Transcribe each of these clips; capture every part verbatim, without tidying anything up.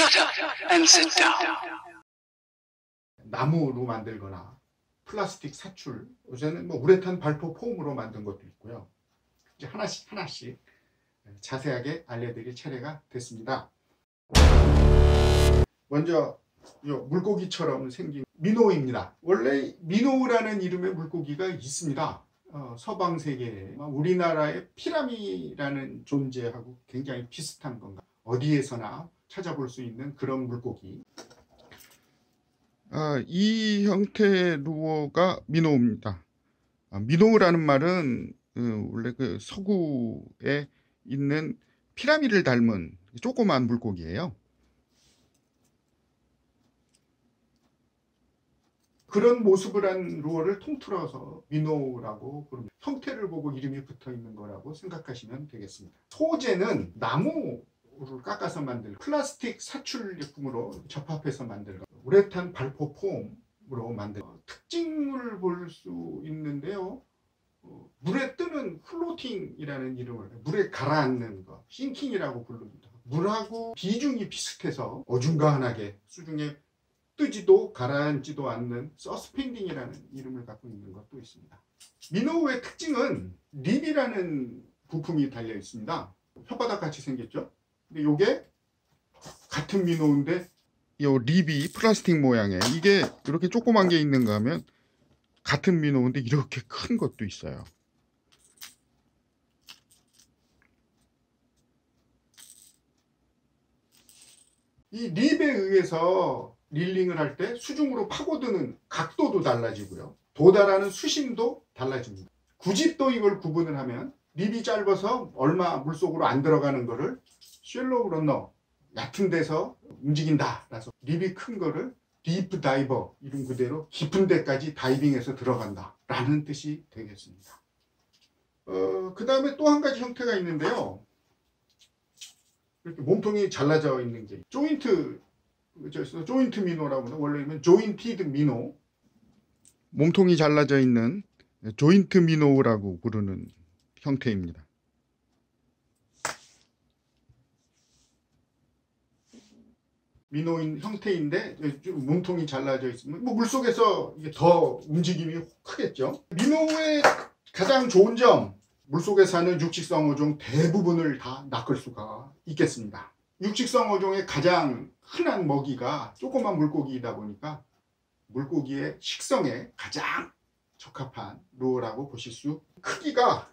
Shut up and sit down. 나무로 만들거나 플라스틱 사출, 요새는 뭐 우레탄 발포 폼으로 만든 것도 있고요. 이제 하나씩 하나씩 자세하게 알려드릴 차례가 됐습니다. 먼저 요 물고기처럼 생긴 미노우입니다. 원래 미노우라는 이름의 물고기가 있습니다. 어, 서방 세계에 우리나라의 피라미라는 존재하고 굉장히 비슷한 건가, 어디에서나 찾아볼 수 있는 그런 물고기. 아, 이 형태의 루어가 미노우입니다. 아, 미노우라는 말은 그 원래 그 서구에 있는 피라미드를 닮은 조그만 물고기예요. 그런 모습을 한 루어를 통틀어서 미노우라고 부릅니다. 형태를 보고 이름이 붙어 있는 거라고 생각하시면 되겠습니다. 소재는 나무를 깎아서 만들 플라스틱 사출 제품으로 접합해서 만든 우레탄 발포 폼으로 만든 특징을 볼 수 있는데요. 어, 물에 뜨는 플로팅이라는 이름을, 물에 가라앉는 거, 싱킹이라고 부릅니다. 물하고 비중이 비슷해서 어중간하게 수중에 뜨지도 가라앉지도 않는 서스펜딩이라는 이름을 갖고 있는 것도 있습니다. 미노우의 특징은 립이라는 부품이 달려 있습니다. 혓바닥 같이 생겼죠? 근데 이게 같은 미노우인데 이 립이 플라스틱 모양의, 이게 이렇게 조그만 게 있는가 하면 같은 미노우인데 이렇게 큰 것도 있어요. 이 립에 의해서 릴링을 할 때 수중으로 파고드는 각도도 달라지고요. 도달하는 수심도 달라집니다. 굳이 또 이걸 구분을 하면 립이 짧아서 얼마 물속으로 안 들어가는 거를 쉘로우 러너, 얕은 데서 움직인다 라서, 립이 큰 거를 딥 다이버, 이름 그대로 깊은 데까지 다이빙해서 들어간다 라는 뜻이 되겠습니다. 어, 그 다음에 또 한 가지 형태가 있는데요. 이렇게 몸통이 잘라져 있는 게 조인트, 조인트 미노라고, 원래는 조인티드 미노, 몸통이 잘라져 있는 조인트 미노라고 부르는 형태입니다. 미노인 형태인데 몸통이 잘라져 있으면 뭐 물속에서 이게 더 움직임이 크겠죠. 미노의 가장 좋은 점, 물속에 사는 육식성 어종 대부분을 다 낚을 수가 있겠습니다. 육식성 어종의 가장 흔한 먹이가 조그만 물고기이다 보니까 물고기의 식성에 가장 적합한 루어라고 보실 수. 크기가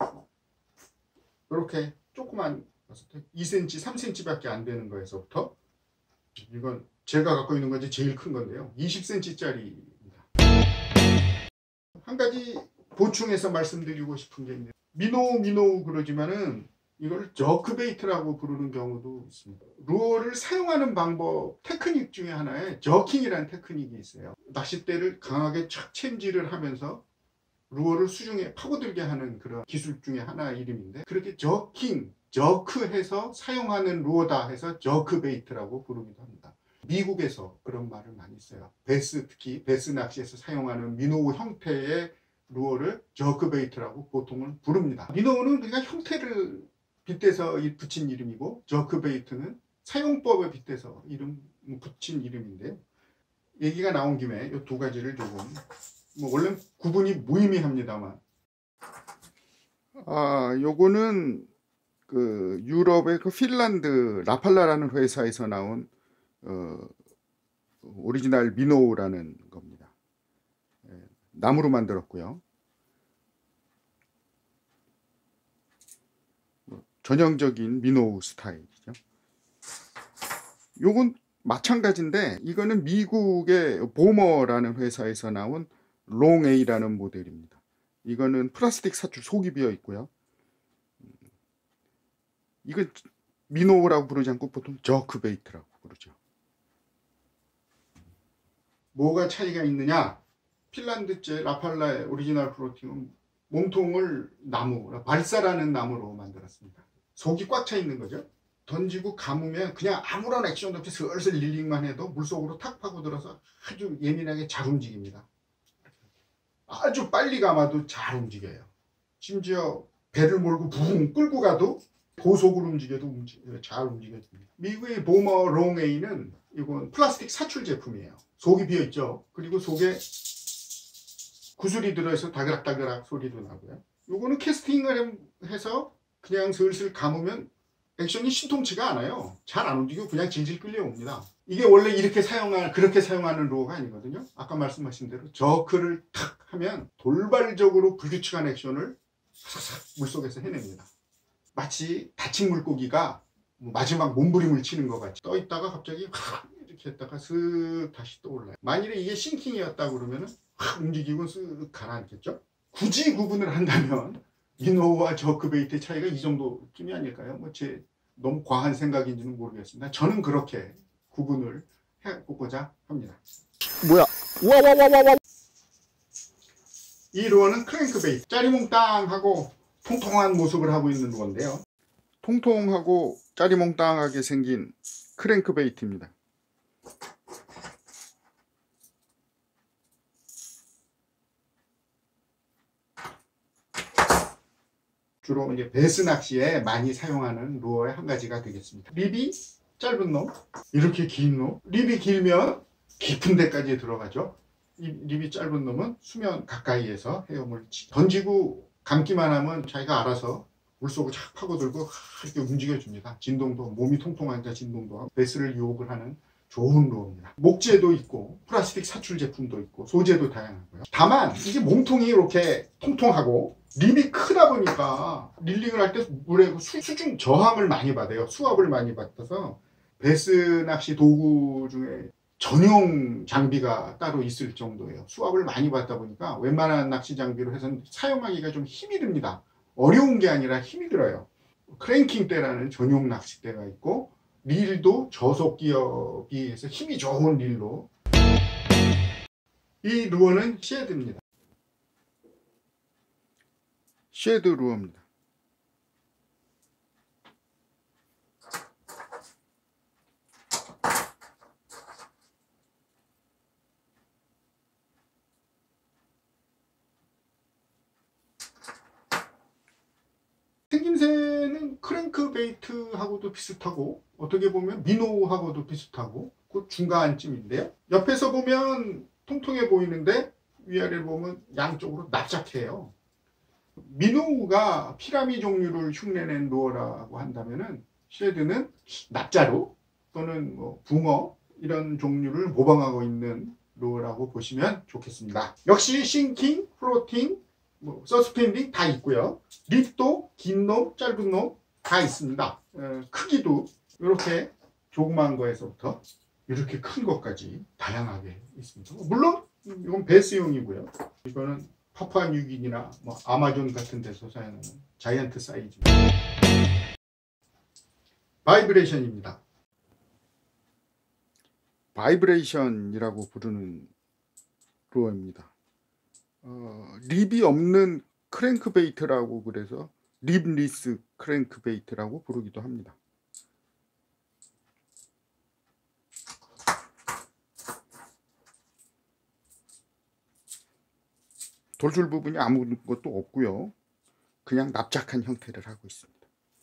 이렇게 조그만 이 센티미터, 삼 센티미터밖에 안 되는 거에서부터, 이건 제가 갖고 있는 건지 제일 큰 건데요, 이십 센티미터짜리입니다. 한 가지 보충해서 말씀드리고 싶은 게 있는데, 미노우 미노우 그러지만은 이걸 저크베이트라고 부르는 경우도 있습니다. 루어를 사용하는 방법, 테크닉 중에 하나에 저킹이라는 테크닉이 있어요. 낚싯대를 강하게 착 챔질을 하면서 루어를 수중에 파고들게 하는 그런 기술 중에 하나의 이름인데, 그렇게 저킹, 저크해서 사용하는 루어다 해서 저크베이트라고 부르기도 합니다. 미국에서 그런 말을 많이 써요. 베스, 특히 베스 낚시에서 사용하는 미노우 형태의 루어를 저크베이트라고 보통은 부릅니다. 미노우는 그러니까 형태를 빗대서 붙인 이름이고, 저크베이트는 사용법에 빗대서 이름 붙인 이름인데요. 얘기가 나온 김에 이 두 가지를 조금, 뭐 원래 구분이 무의미합니다만, 아, 요거는 그 유럽의 그 핀란드 라팔라라는 회사에서 나온 어, 오리지널 미노우라는 겁니다. 예, 나무로 만들었고요. 전형적인 미노우 스타일이죠. 요건 마찬가지인데, 이거는 미국의 보머라는 회사에서 나온 롱에이라는 모델입니다. 이거는 플라스틱 사출 속이 비어 있고요. 이건 미노우라고 부르지 않고 보통 저크베이트라고 부르죠. 뭐가 차이가 있느냐? 핀란드제 라팔라의 오리지널 플로팅은 몸통을 나무, 발사라는 나무로 만들었습니다. 속이 꽉 차 있는 거죠. 던지고 감으면 그냥 아무런 액션도 없이 슬슬 릴링만 해도 물속으로 탁 파고들어서 아주 예민하게 잘 움직입니다. 아주 빨리 감아도 잘 움직여요. 심지어 배를 몰고 붕 끌고 가도 고속으로 움직여도 움직, 잘 움직여집니다. 미국의 보머 롱에이는 이건 플라스틱 사출 제품이에요. 속이 비어있죠. 그리고 속에 구슬이 들어있어 다그락다그락 소리도 나고요. 요거는 캐스팅을 해서 그냥 슬슬 감으면 액션이 신통치가 않아요. 잘 안 움직이고 그냥 질질 끌려옵니다. 이게 원래 이렇게 사용할, 그렇게 사용하는 루어가 아니거든요. 아까 말씀하신 대로 저크를 탁 하면 돌발적으로 불규칙한 액션을 싹싹 물속에서 해냅니다. 마치 다친 물고기가 마지막 몸부림을 치는 것 같이 떠 있다가 갑자기 확 이렇게 했다가 슥 다시 떠올라요. 만일에 이게 싱킹이었다 그러면 확 움직이고 슥 가라앉겠죠. 굳이 구분을 한다면 미노와 저크베이트의 차이가 이 정도쯤이 아닐까요? 뭐 제 너무 과한 생각인지는 모르겠습니다. 저는 그렇게 구분을 해보고자 합니다. 뭐야? 와와와와와. 이 루어는 크랭크베이트. 짜리몽땅하고 통통한 모습을 하고 있는 루어인데요. 통통하고 짜리몽땅하게 생긴 크랭크베이트입니다. 주로 이제 배스 낚시에 많이 사용하는 루어의 한 가지가 되겠습니다. 립이 짧은 놈, 이렇게 긴 놈. 립이 길면 깊은 데까지 들어가죠. 이 립이 짧은 놈은 수면 가까이에서 헤엄을 던지고 감기만 하면 자기가 알아서 물속을 착 파고들고 이렇게 움직여줍니다. 진동도, 몸이 통통하니까 진동도 하고 배스를 유혹을 하는 좋은 루어입니다. 목재도 있고 플라스틱 사출 제품도 있고 소재도 다양하고요. 다만 이게 몸통이 이렇게 통통하고 립이 크다 보니까 릴링을 할 때 물에 수, 수중 저항을 많이 받아요. 수압을 많이 받아서 배스 낚시 도구 중에 전용 장비가 따로 있을 정도예요. 수압을 많이 받다 보니까 웬만한 낚시 장비로 해서는 사용하기가 좀 힘이 듭니다. 어려운 게 아니라 힘이 들어요. 크랭킹 대라는 전용 낚싯대가 있고 릴도 저속 기업이 해서 힘이 좋은 릴로. 이 루어는 쉐드입니다. 쉐드 루어입니다. 생김새는 크랭크베이트하고도 비슷하고 어떻게 보면 미노하고도 비슷하고 그 중간쯤인데요. 옆에서 보면 통통해 보이는데 위아래를 보면 양쪽으로 납작해요. 미노가 피라미 종류를 흉내낸 루어라고 한다면은 쉐드는 납자루 또는 뭐 붕어 이런 종류를 모방하고 있는 루어라고 보시면 좋겠습니다. 역시 싱킹, 플로팅, 뭐 서스펜딩 다 있고요. 립도 긴 놈, 짧은 놈 다 있습니다. 어, 크기도 이렇게 조그마한 거에서부터 이렇게 큰 것까지 다양하게 있습니다. 물론 이건 배스용이고요. 이거는 파푸아뉴기니나 뭐 아마존 같은 데서 사용하는 자이언트 사이즈입니다. 바이브레이션입니다. 바이브레이션이라고 부르는 루어입니다. 어, 립이 없는 크랭크베이트라고 그래서 립리스 크랭크베이트라고 부르기도 합니다. 돌줄 부분이 아무것도 없고요. 그냥 납작한 형태를 하고 있습니다.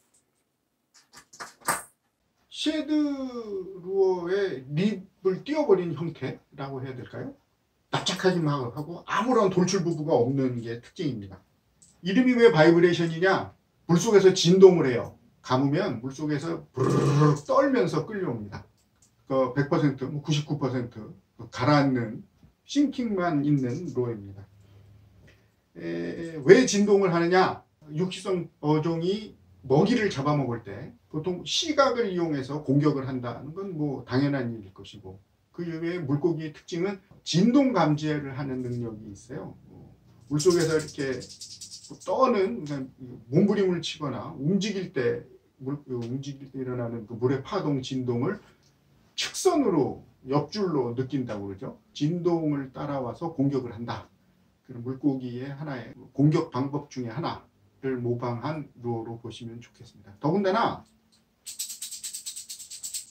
쉐드 루어의 립을 띄워버린 형태라고 해야 될까요? 납작하기만 하고 아무런 돌출 부부가 없는 게 특징입니다. 이름이 왜 바이브레이션이냐? 물속에서 진동을 해요. 감으면 물속에서 부르르 떨면서 끌려옵니다. 그 백 퍼센트, 구십구 퍼센트 가라앉는 싱킹만 있는 루어입니다. 에, 왜 진동을 하느냐? 육지성 어종이 먹이를 잡아먹을 때 보통 시각을 이용해서 공격을 한다는 건 뭐 당연한 일일 것이고 그 이외에 물고기의 특징은 진동 감지를 하는 능력이 있어요. 물속에서 이렇게 떠는 몸부림을 치거나 움직일 때 물, 움직일 때 일어나는 그 물의 파동 진동을 측선으로 옆줄로 느낀다고 그러죠. 진동을 따라와서 공격을 한다. 그런 물고기의 하나의 공격 방법 중에 하나를 모방한 루어로 보시면 좋겠습니다. 더군다나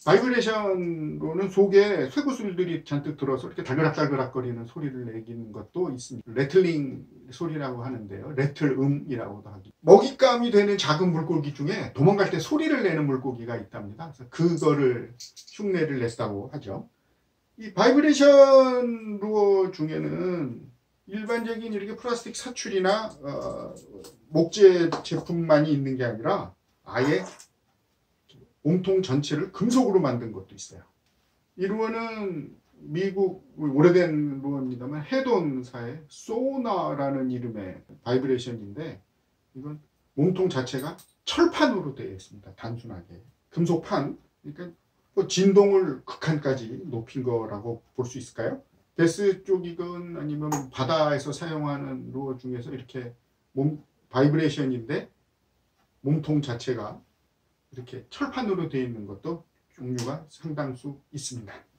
바이브레이션으로는 속에 쇠구슬들이 잔뜩 들어서 이렇게 달그락달그락거리는 소리를 내기는 것도 있습니다. 레틀링 소리라고 하는데요. 레틀음이라고도 하기. 먹잇감이 되는 작은 물고기 중에 도망갈 때 소리를 내는 물고기가 있답니다. 그래서 그거를 흉내를 냈다고 하죠. 이 바이브레이션 루어 중에는 일반적인 이렇게 플라스틱 사출이나 어, 목재 제품만이 있는 게 아니라 아예 몸통 전체를 금속으로 만든 것도 있어요. 이 루어는 미국 오래된 루어입니다만 해돈사의 소나라는 이름의 바이브레이션인데 이건 몸통 자체가 철판으로 되어 있습니다. 단순하게 금속판. 그러니까 뭐 진동을 극한까지 높인 거라고 볼 수 있을까요? 베스 쪽이건 아니면 바다에서 사용하는 루어 중에서 이렇게 몸 바이브레이션인데 몸통 자체가 이렇게 철판으로 되어 있는 것도 종류가 상당수 있습니다.